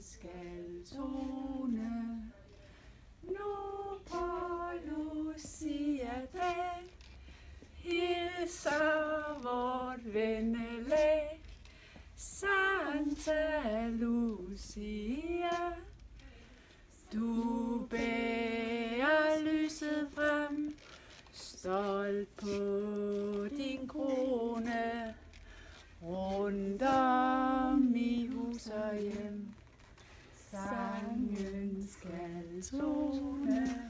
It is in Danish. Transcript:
skal tone. Nu på Lucia-dag hilser vort vennelag. Santa Lucia, du bærer lyset frem, stolt på din krone, rundt om i hus og hjem, sangen skal tone.